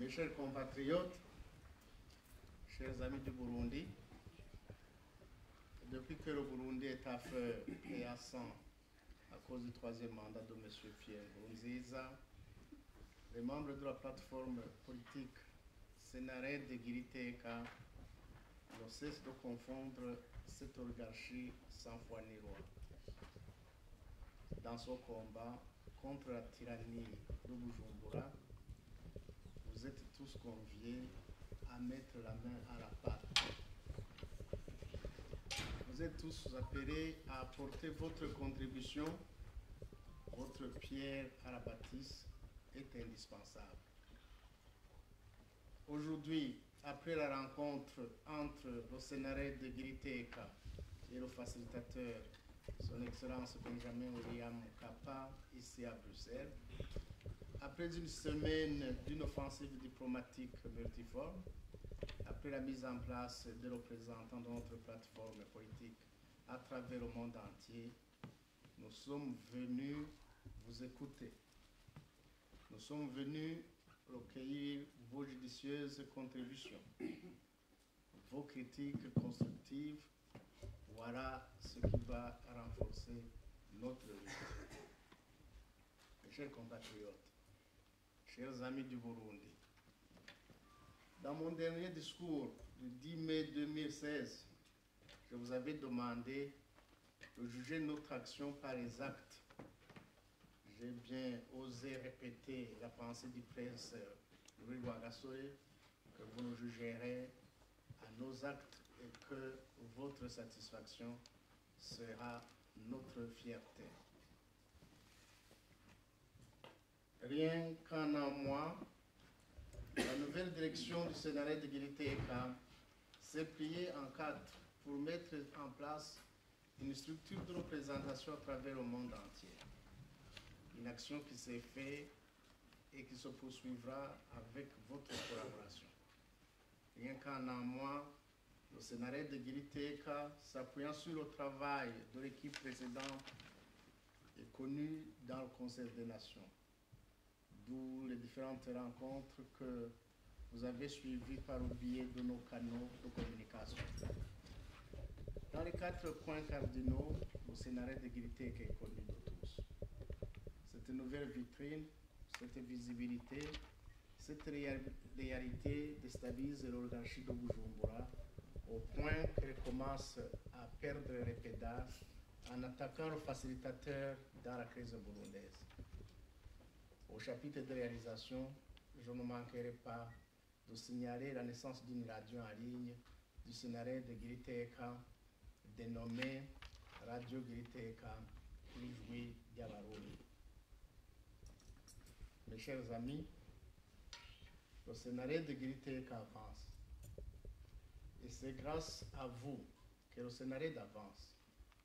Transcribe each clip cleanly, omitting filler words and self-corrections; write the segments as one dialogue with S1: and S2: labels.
S1: Mes chers compatriotes, chers amis du Burundi, depuis que le Burundi est à feu et à sang à cause du troisième mandat de M. Pierre Nkurunziza, les membres de la plateforme politique Sénarède de Giriteka ne cessent de confondre cette oligarchie sans foi ni loi. Dans ce combat contre la tyrannie de Bujumbura, vous êtes tous conviés à mettre la main à la pâte. Vous êtes tous appelés à apporter votre contribution. Votre pierre à la bâtisse est indispensable. Aujourd'hui, après la rencontre entre le Sénarède de Giriteka et le facilitateur, Son Excellence Benjamin William Mkapa, ici à Bruxelles, après une semaine d'une offensive diplomatique multiforme, après la mise en place de représentants de notre plateforme politique à travers le monde entier, nous sommes venus vous écouter. Nous sommes venus recueillir vos judicieuses contributions, vos critiques constructives. Voilà ce qui va renforcer notre lutte. Mes chers compatriotes, chers amis du Burundi, dans mon dernier discours du 10 mai 2016, je vous avais demandé de juger notre action par les actes. J'ai bien osé répéter la pensée du prince Louis Rwagasore, que vous nous jugerez à nos actes et que votre satisfaction sera notre fierté. Rien qu'en un mois, la nouvelle direction du Sénarède de Giriteka s'est pliée en quatre pour mettre en place une structure de représentation à travers le monde entier. Une action qui s'est faite et qui se poursuivra avec votre collaboration. Rien qu'en un mois, le Sénarède de Giriteka, s'appuyant sur le travail de l'équipe précédente, est connu dans le Conseil des Nations. D'où les différentes rencontres que vous avez suivies par le biais de nos canaux de communication. Dans les quatre points cardinaux, le Sénarède de Giriteka est connu de tous. Cette nouvelle vitrine, cette visibilité, cette réalité déstabilise l'oligarchie de Bujumbura au point qu'elle commence à perdre les pédales en attaquant le facilitateur dans la crise burundaise. Au chapitre de réalisation, je ne manquerai pas de signaler la naissance d'une radio en ligne du Sénarède de Giriteka dénommée Radio Giriteka Ijwi ry'Abarundi. Mes chers amis, le Sénarède de Giriteka avance. Et c'est grâce à vous que le Sénarède avance.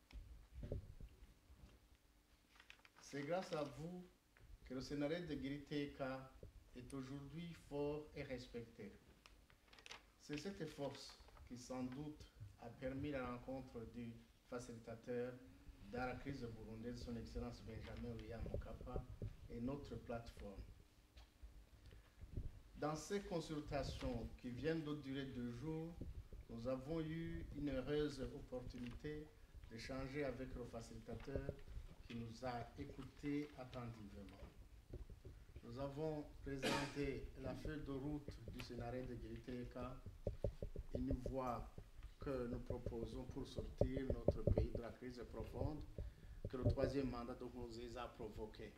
S1: C'est grâce à vous que le Sénarède de Giriteka est aujourd'hui fort et respecté. C'est cette force qui, sans doute, a permis la rencontre du facilitateur dans la crise burundaise, Son Excellence Benjamin William Mkapa, et notre plateforme. Dans ces consultations qui viennent de durer 2 jours, nous avons eu une heureuse opportunité d'échanger avec le facilitateur qui nous a écoutés attentivement. Nous avons présenté la feuille de route du Sénarède de Giriteka, une voie que nous proposons pour sortir notre pays de la crise profonde que le troisième mandat de Nkurunziza a provoqué.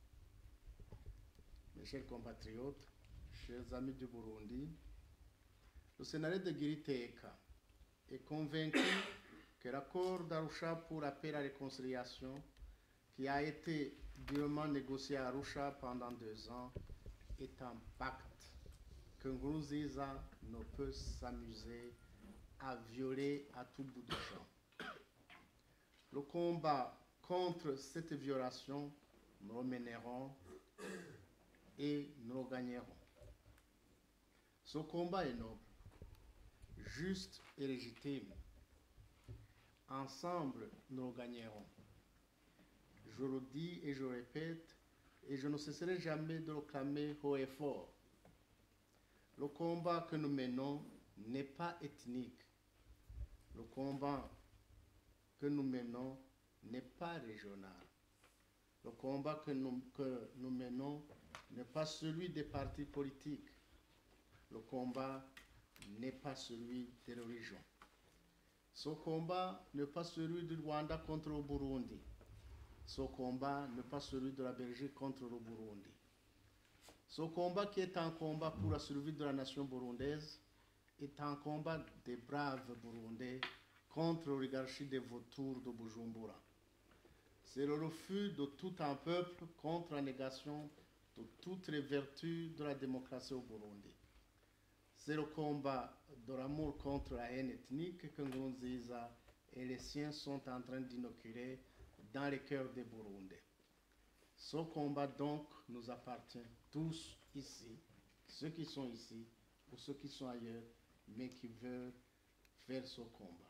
S1: Mes chers compatriotes, chers amis du Burundi, le Sénarède de Giriteka est convaincu que l'accord d'Arusha pour la paix et la réconciliation, qui a été durement négocié à Arusha pendant 2 ans, est un pacte que Nkurunziza ne peut s'amuser à violer à tout bout de champ. Le combat contre cette violation, nous le mènerons et nous le gagnerons. Ce combat est noble, juste et légitime. Ensemble, nous le gagnerons. Je le dis et je le répète, et je ne cesserai jamais de le clamer haut et fort. le combat que nous menons n'est pas ethnique. Le combat que nous menons n'est pas régional. Le combat que nous menons n'est pas celui des partis politiques. Le combat n'est pas celui des religions. Ce combat n'est pas celui du Rwanda contre le Burundi. Ce combat n'est pas celui de la Belgique contre le Burundi. Ce combat qui est un combat pour la survie de la nation burundaise est un combat des braves Burundais contre l'oligarchie des vautours de Bujumbura. C'est le refus de tout un peuple contre la négation de toutes les vertus de la démocratie au Burundi. C'est le combat de l'amour contre la haine ethnique que Nkurunziza et les siens sont en train d'inoculer dans les cœurs des Burundais. Ce combat donc nous appartient tous ici, ceux qui sont ici ou ceux qui sont ailleurs, mais qui veulent faire ce combat.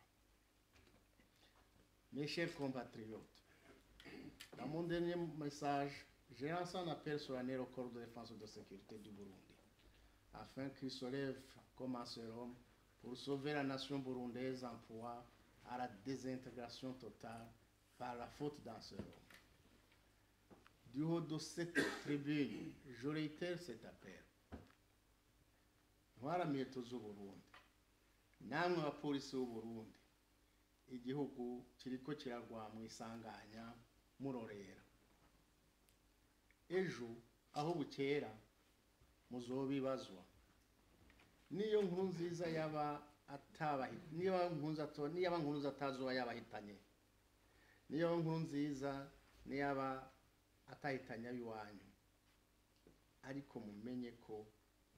S1: Mes chers compatriotes, dans mon dernier message, j'ai lancé un appel solennel au corps de défense et de sécurité du Burundi, afin qu'il se lève comme un seul homme pour sauver la nation burundaise en proie à la désintégration totale par la faute d'un seul homme. Du haut de cette tribune, je réitère cet appel. Mwaramiyeto z'Uburundi, namwe abapolisi b'Uburundi, igihugu kiriko kiragwa mu isanganya murorera. Ejo aho bukera muzobibazwa. Niyo Nkurunziza yaba Nkurunziza atazoba yabahitanye. Niyo Nkurunziza niyaba atahitanya iwanyu, ariko mumenye ko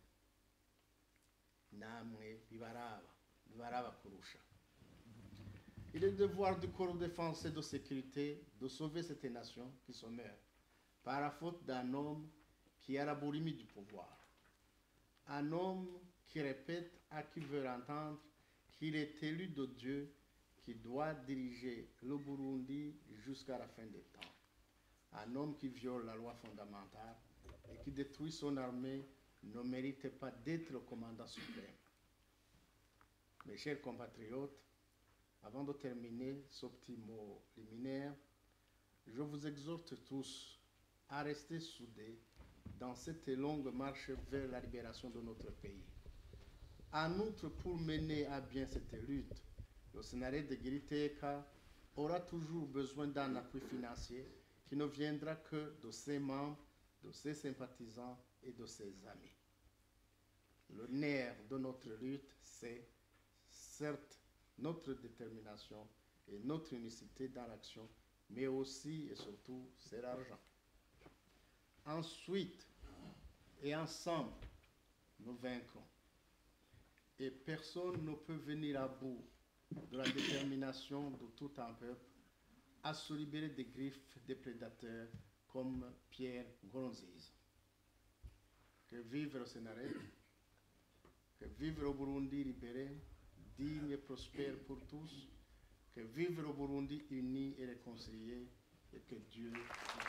S1: namwe bibaraba kurusha. Il est le devoir du corps de défense et de sécurité de sauver cette nation qui se meurt par la faute d'un homme qui a la boulimie du pouvoir. Un homme qui répète à qui veut entendre qu'il est élu de Dieu, qui doit diriger le Burundi jusqu'à la fin des temps. Un homme qui viole la loi fondamentale et qui détruit son armée ne mérite pas d'être le commandant suprême. Mes chers compatriotes, avant de terminer ce petit mot liminaire, je vous exhorte tous à rester soudés dans cette longue marche vers la libération de notre pays. En outre, pour mener à bien cette lutte, le Sénarède de Giriteka aura toujours besoin d'un appui financier qui ne viendra que de ses membres, de ses sympathisants et de ses amis. Le nerf de notre lutte, c'est certes notre détermination et notre unicité dans l'action, mais aussi et surtout, c'est l'argent. Ensuite, et ensemble, nous vaincrons. Et personne ne peut venir à bout de la détermination de tout un peuple à se libérer des griffes des prédateurs comme Pierre Nkurunziza. Que vive le Sénarède, que vive le Burundi libéré, digne et prospère pour tous, que vive le Burundi uni et réconcilié, et que Dieu